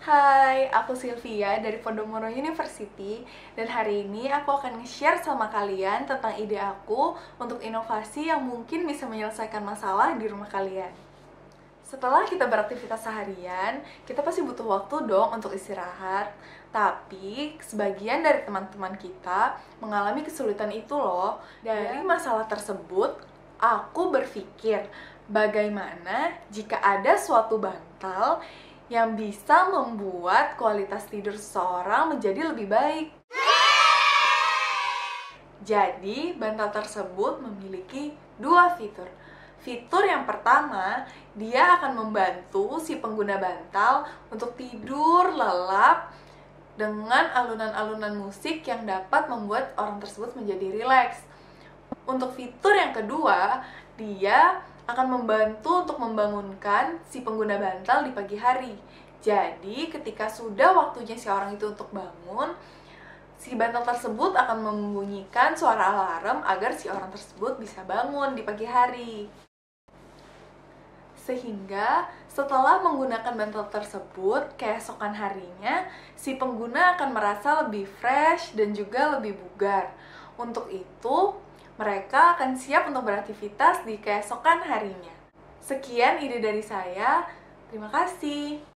Hai, aku Sylvia dari Podomoro University dan hari ini aku akan nge-share sama kalian tentang ide aku untuk inovasi yang mungkin bisa menyelesaikan masalah di rumah kalian. Setelah kita beraktivitas seharian, kita pasti butuh waktu dong untuk istirahat. Tapi sebagian dari teman-teman kita mengalami kesulitan itu loh. Dari masalah tersebut, aku berpikir bagaimana jika ada suatu bantal yang bisa membuat kualitas tidur seseorang menjadi lebih baik. Jadi, bantal tersebut memiliki dua fitur. Fitur yang pertama, dia akan membantu si pengguna bantal untuk tidur lelap dengan alunan-alunan musik yang dapat membuat orang tersebut menjadi rileks. Untuk fitur yang kedua, dia akan membantu untuk membangunkan si pengguna bantal di pagi hari. Jadi, ketika sudah waktunya si orang itu untuk bangun, si bantal tersebut akan membunyikan suara alarm agar si orang tersebut bisa bangun di pagi hari. Sehingga setelah menggunakan bantal tersebut, keesokan harinya, si pengguna akan merasa lebih fresh dan juga lebih bugar. Untuk itu, mereka akan siap untuk beraktivitas di keesokan harinya. Sekian ide dari saya. Terima kasih.